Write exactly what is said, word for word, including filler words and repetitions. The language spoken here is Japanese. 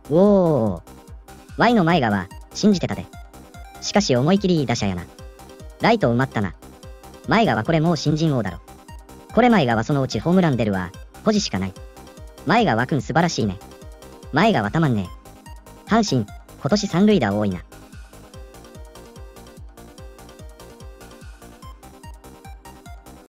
おお。ワイの前川、信じてたで。しかし思い切りいい打者やな。ライト埋まったな。前川これもう新人王だろ。これ前川そのうちホームラン出るわ。ポジしかない。前川くん素晴らしいね。前川たまんねえ。阪神、今年三塁打多いな。